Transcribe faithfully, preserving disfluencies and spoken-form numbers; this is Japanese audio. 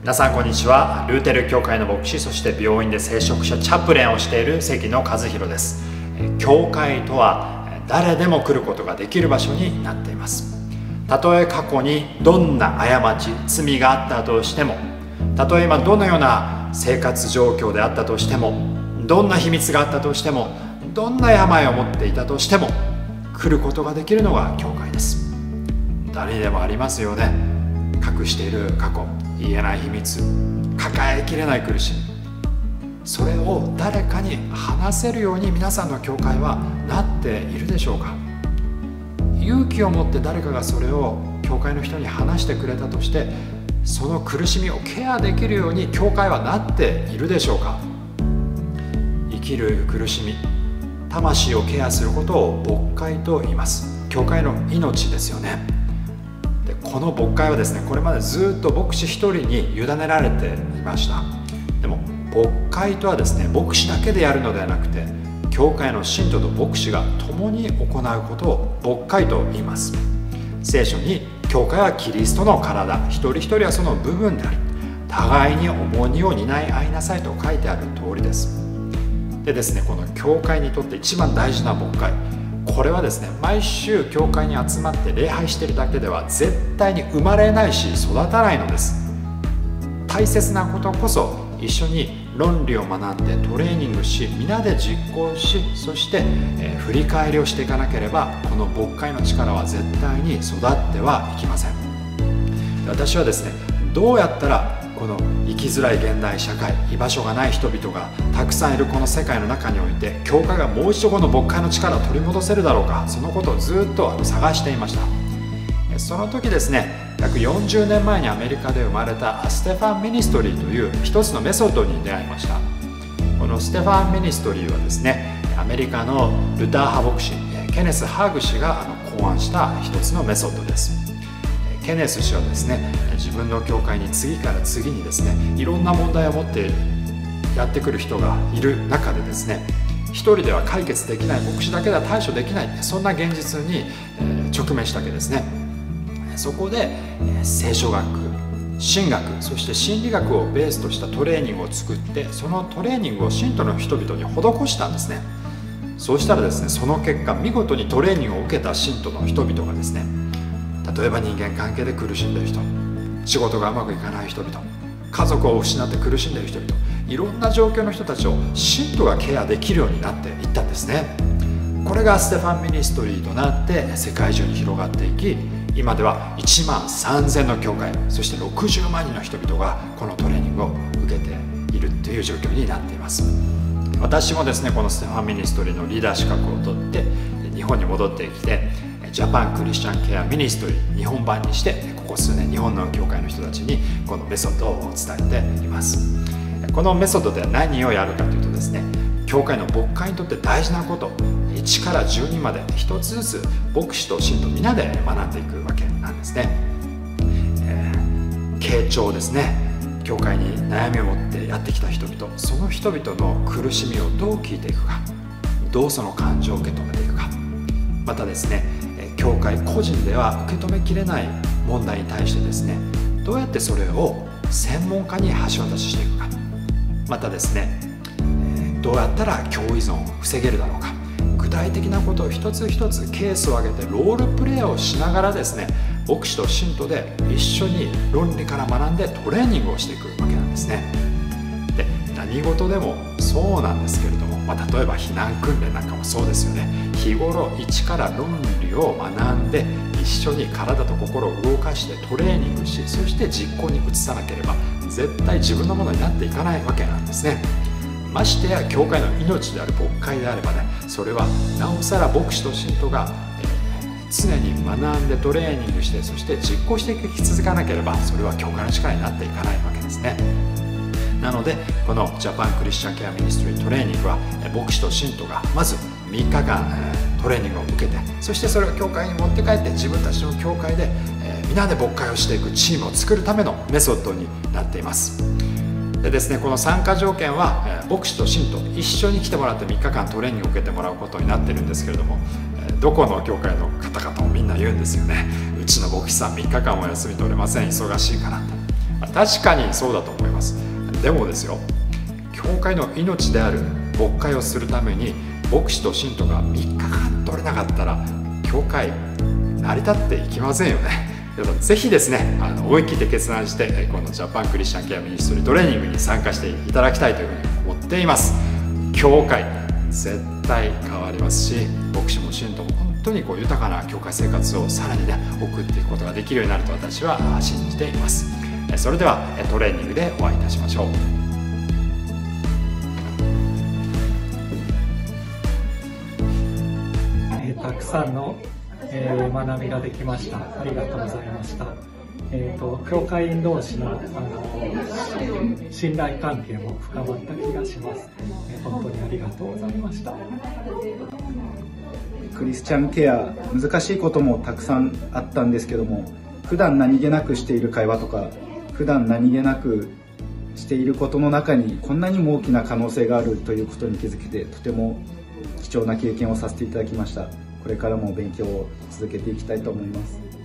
皆さんこんにちは。ルーテル教会の牧師、そして病院で聖職者チャプレンをしている関野和弘です。教会とは誰でも来ることができる場所になっています。たとえ過去にどんな過ち罪があったとしても、たとえ今どのような生活状況であったとしても、どんな秘密があったとしても、どんな病を持っていたとしても、来ることができるのが教会です。誰にでもありますよね。隠している過去、言えない秘密、抱えきれない苦しみ、それを誰かに話せるように皆さんの教会はなっているでしょうか。勇気を持って誰かがそれを教会の人に話してくれたとして、その苦しみをケアできるように教会はなっているでしょうか。生きる苦しみ、魂をケアすることを牧会と言います。教会の命ですよね。でこの牧会はですね、これまでずっと牧師一人に委ねられていました。でも牧会とはですね、牧師だけでやるのではなくて、教会の信徒と牧師が共に行うことを牧会と言います。聖書に教会はキリストの体、一人一人はその部分であり、互いに重荷を担い合いなさいと書いてある通りです。でですね、この教会にとって一番大事な牧会、これはですね、毎週教会に集まって礼拝しているだけでは絶対に生まれないし育たないのです。大切なことこそ一緒に論理を学んでトレーニングし、皆で実行し、そして、えー、振り返りをしていかなければ、この牧会の力は絶対に育ってはいきません。私はですね、どうやったらこの生きづらい現代社会、居場所がない人々がたくさんいるこの世界の中において、教会がもう一度この牧会の力を取り戻せるだろうか、そのことをずっと探していました。その時ですね、約よんじゅうねんまえにアメリカで生まれたステファン・ミニストリーという一つのメソッドに出会いました。このステファン・ミニストリーはですね、アメリカのルター派牧師ケネス・ハーグ氏が考案した一つのメソッドです。ケネス氏はですね、自分の教会に次から次にですね、いろんな問題を持ってやってくる人がいる中でですね、一人では解決できない、牧師だけでは対処できない、そんな現実に直面したわけですね。そこで聖書学、神学、そして心理学をベースとしたトレーニングを作って、そのトレーニングを信徒の人々に施したんですね。そうしたらですね、その結果見事にトレーニングを受けた信徒の人々がですね、例えば人間関係で苦しんでいる人、仕事がうまくいかない人々、家族を失って苦しんでいる人々、いろんな状況の人たちを信徒がケアできるようになっていったんですね。これがステファン・ミニストリーとなって世界中に広がっていき、今ではいちまんさんぜんの教会、そしてろくじゅうまんにんの人々がこのトレーニングを受けているという状況になっています。私もですね、このステファン・ミニストリーのリーダー資格を取って日本に戻ってきて、ジャパン・クリスチャン・ケア・ミニストリー日本版にして、ここ数年日本の教会の人たちにこのメソッドを伝えています。このメソッドでは何をやるかというとですね、教会の牧会にとって大事なこと、いちからじゅうにまで一つずつ牧師と信徒皆で学んでいくわけなんですね。えー、傾聴ですね。教会に悩みを持ってやってきた人々、その人々の苦しみをどう聞いていくか、どうその感情を受け止めていくか、またですね、教会個人では受け止めきれない問題に対してですね、どうやってそれを専門家に橋渡ししていくか、またですね、どうやったら共依存を防げるだろうか、具体的なことを一つ一つケースを挙げてロールプレイをしながらですね、牧師と信徒で一緒に論理から学んでトレーニングをしていくわけなんですね。で、何事でもそうなんですけれども、まあ、例えば避難訓練なんかもそうですよね。日頃一から論理を学んで一緒に体と心を動かしてトレーニングし、そして実行に移さなければ絶対自分のものになっていかないわけなんですね。ましてや教会の命である牧会であればね、それはなおさら牧師と信徒が、えー、常に学んでトレーニングして、そして実行していき続かなければ、それは教会の力になっていかないわけですね。なのでこのジャパンクリスチャンケアミニストリートレーニングは、牧師と信徒がまずみっかかん、えー、トレーニングを受けて、そしてそれを教会に持って帰って自分たちの教会で、えー、皆で牧会をしていくチームを作るためのメソッドになっています。でですね、この参加条件は、えー、牧師と信徒一緒に来てもらってみっかかんトレーニングを受けてもらうことになっているんですけれども、えー、どこの教会の方々もみんな言うんですよね。うちの牧師さんみっかかんも休み取れません、忙しいからって。 確かにそうだと思います。でもですよ、教会の命である牧会をするために牧師と信徒がみっかかん取れなかったら教会成り立っていきませんよね。ぜひですね、あの思い切って決断してこのジャパンクリスチャンケアミニストリートレーニングに参加していただきたいというふうに思っています。教会絶対変わりますし、牧師も信徒も本当にこう豊かな教会生活をさらにね送っていくことができるようになると私は信じています。それではトレーニングでお会いいたしましょう。 たくさんの、えー、学びができました。ありがとうございました。えーと、教会員同士の、あの信頼関係も深まった気がします。えー、本当にありがとうございました。 クリスチャンケア、難しいこともたくさんあったんですけども、普段何気なくしている会話とか、普段何気なくしていることの中にこんなにも大きな可能性があるということに気づけて、とても貴重な経験をさせていただきました。これからも勉強を続けていきたいと思います。